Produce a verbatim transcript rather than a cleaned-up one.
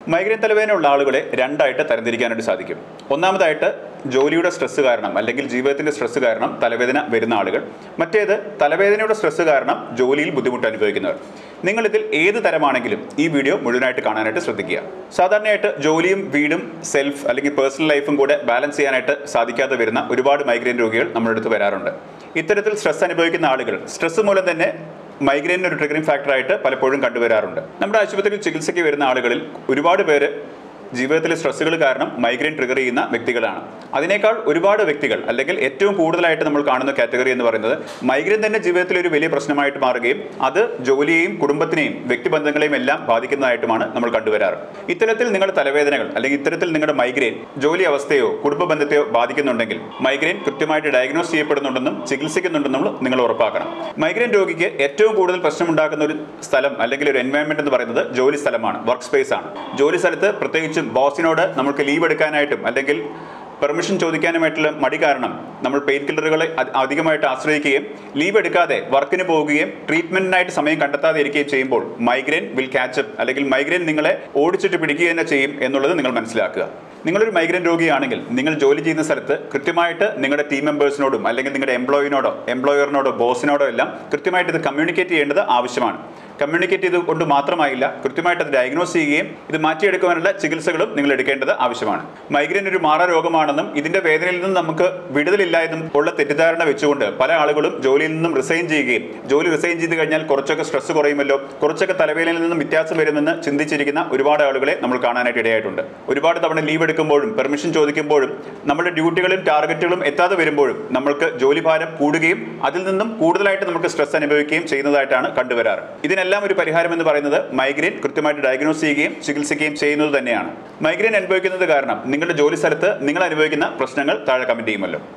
Migraine തലവേദനയുള്ള ആളുകളെ രണ്ടായിട്ട് തരംതിരിക്കാനായിട്ട് സാധിക്കും. ഒന്നാമതായിട്ട് ജോലിയുടെ സ്ട്രെസ് കാരണം അല്ലെങ്കിൽ ജീവിതത്തിന്റെ സ്ട്രെസ് കാരണം തലവേദന വരുന്ന ആളുകൾ. മറ്റേത് തലവേദനയുടെ സ്ട്രെസ് കാരണം ജോലിയിൽ ബുദ്ധിമുട്ട് അനുഭവിക്കുന്നവർ. നിങ്ങൾ ഇതിൽ ഏത് തരമാണെങ്കിലും ഈ വീഡിയോ മുഴുവനായിട്ട് കാണാനായിട്ട് ശ്രദ്ധിക്കുക. സാധാരണയായിട്ട് ജോലിയും വീടും സെൽഫ് അല്ലെങ്കിൽ പേഴ്സണൽ ലൈഫും കൂടെ ബാലൻസ് ചെയ്യാനായിട്ട് സാധിക്കാതെ വരുന്ന ഒരുപാട് മൈഗ്രെയിൻ രോഗികൾ നമ്മുടെ അടുത്ത് വരാറുണ്ട്. ഇത്തരത്തിൽ സ്ട്രെസ് അനുഭവിക്കുന്ന ആളുകൾ സ്ട്രെസ് മൂലം തന്നെ മൈഗ്രെയിൻ ഒരു ട്രിഗറിംഗ് ഫാക്ടറായിട്ട് പലപ്പോഴും കണ്ടുവരാറുണ്ട്. നമ്മുടെ ആശുപത്രിയിൽ ചികിത്സയ്ക്ക് വരുന്ന ആളുകളിൽ ഒരുപാട് പേര് ജീവിതത്തിലെ സ്ട്രെസ്സുകൾ കാരണം മൈഗ്രെയിൻ ട്രിഗർ ചെയ്യുന്ന വ്യക്തികളാണ്. അതിനേക്കാൾ ഒരുപാട് വ്യക്തികൾ അല്ലെങ്കിൽ ഏറ്റവും കൂടുതലായിട്ട് നമ്മൾ കാണുന്ന കാറ്റഗറി എന്ന് പറയുന്നത് മൈഗ്രെയിൻ തന്നെ ജീവിതത്തിലെ ഒരു വലിയ പ്രശ്നമായിട്ട് മാറുകയും അത് ജോലിയെയും കുടുംബത്തിനെയും വ്യക്തിബന്ധങ്ങളെയും എല്ലാം ബാധിക്കുന്നതായിട്ടുമാണ് നമ്മൾ കണ്ടുവരാറ്. ഇത്തരത്തിൽ നിങ്ങളുടെ തലവേദനകൾ അല്ലെങ്കിൽ ഇത്തരത്തിൽ നിങ്ങളുടെ മൈഗ്രെയിൻ ജോലി അവസ്ഥയോ കുടുംബ ബന്ധത്തെയോ ബാധിക്കുന്നുണ്ടെങ്കിൽ മൈഗ്രെയിൻ കൃത്യമായിട്ട് ഡയഗ്നോസ് ചെയ്യപ്പെടുന്നുണ്ടെന്നും ചികിത്സിക്കുന്നുണ്ടെന്നും നിങ്ങൾ ഉറപ്പാക്കണം. മൈഗ്രെയിൻ രോഗിക്ക് ഏറ്റവും കൂടുതൽ പ്രശ്നമുണ്ടാക്കുന്ന ഒരു സ്ഥലം അല്ലെങ്കിൽ ഒരു എൻവയോൺമെന്റ് എന്ന് പറയുന്നത് ജോലി സ്ഥലമാണ്, വർക്ക് സ്പേസ് ആണ്. ജോലി സ്ഥലത്ത് പ്രത്യേകിച്ച് ബോസിനോട് നമുക്ക് ലീവ് എടുക്കാനായിട്ടും അല്ലെങ്കിൽ പെർമിഷൻ ചോദിക്കാനുമായിട്ടുള്ള മടി കാരണം നമ്മൾ പെയിൻ കില്ലറുകളെ അധികമായിട്ട് ആശ്രയിക്കുകയും ലീവ് എടുക്കാതെ വർക്കിന് പോവുകയും ട്രീറ്റ്മെന്റിനായിട്ട് സമയം കണ്ടെത്താതെ ഇരിക്കുകയും ചെയ്യുമ്പോൾ മൈഗ്രെയിൻ വിൽ ക്യാച്ചപ്പ് അല്ലെങ്കിൽ മൈഗ്രെയിൻ നിങ്ങളെ ഓടിച്ചിട്ട് പിടിക്കുക തന്നെ ചെയ്യും എന്നുള്ളത് നിങ്ങൾ മനസ്സിലാക്കുക. നിങ്ങളൊരു മൈഗ്രെയിൻ രോഗിയാണെങ്കിൽ നിങ്ങൾ ജോലി ചെയ്യുന്ന സ്ഥലത്ത് കൃത്യമായിട്ട് നിങ്ങളുടെ ടീം മെമ്പേഴ്സിനോടും അല്ലെങ്കിൽ നിങ്ങളുടെ എംപ്ലോയിനോടോ എംപ്ലോയറിനോടോ ബോസിനോടോ എല്ലാം കൃത്യമായിട്ട് ഇത് കമ്മ്യൂണിക്കേറ്റ് ചെയ്യേണ്ടത് ആവശ്യമാണ്. കമ്മ്യൂണിക്കേറ്റ് ചെയ്തുകൊണ്ട് മാത്രമായില്ല, കൃത്യമായിട്ട് അത് ഡയഗ്നോസ് ചെയ്യുകയും ഇത് മാറ്റിയെടുക്കുവാനുള്ള ചികിത്സകളും നിങ്ങൾ എടുക്കേണ്ടത് ആവശ്യമാണ്. മൈഗ്രെയിൻ ഒരു മാറാ രോഗമാണെന്നും ഇതിന്റെ വേദനയിൽ നിന്നും നമുക്ക് വിടുതലില്ല എന്നും ഉള്ള തെറ്റിദ്ധാരണ വെച്ചുകൊണ്ട് പല ആളുകളും ജോലിയിൽ നിന്നും റിസൈൻ ചെയ്യുകയും ജോലി റിസൈൻ ചെയ്ത് കഴിഞ്ഞാൽ കുറച്ചൊക്കെ സ്ട്രെസ് കുറയുമല്ലോ, കുറച്ചൊക്കെ തലവേദനയിൽ നിന്നും വ്യത്യാസം വരുമെന്ന് ചിന്തിച്ചിരിക്കുന്ന ഒരുപാട് ആളുകളെ നമ്മൾ കാണാനായിട്ട് ഇടയായിട്ടുണ്ട്. ഒരുപാട് തവണ ലീവ് എടുക്കുമ്പോഴും പെർമിഷൻ ചോദിക്കുമ്പോഴും നമ്മുടെ ഡ്യൂട്ടികളും ടാർഗറ്റുകളും എത്താതെ വരുമ്പോഴും നമ്മൾക്ക് ജോലിഭാരം കൂടുകയും അതിൽ നിന്നും കൂടുതലായിട്ട് നമുക്ക് സ്ട്രെസ് അനുഭവിക്കുകയും ചെയ്യുന്നതായിട്ടാണ് കണ്ടുവരാറ്. ഇതിനെല്ലാം ഒരു പരിഹാരം എന്ന് പറയുന്നത് മൈഗ്രെയിൻ കൃത്യമായിട്ട് ഡയഗ്നോസ് ചെയ്യുകയും ചികിത്സിക്കുകയും ചെയ്യുന്നത് തന്നെയാണ്. മൈഗ്രെയിൻ അനുഭവിക്കുന്നത് കാരണം നിങ്ങളുടെ ജോലി സ്ഥലത്ത് നിങ്ങൾ അനുഭവിക്കുന്ന പ്രശ്നങ്ങൾ താഴെ കമന്റ് ചെയ്യുമല്ലോ.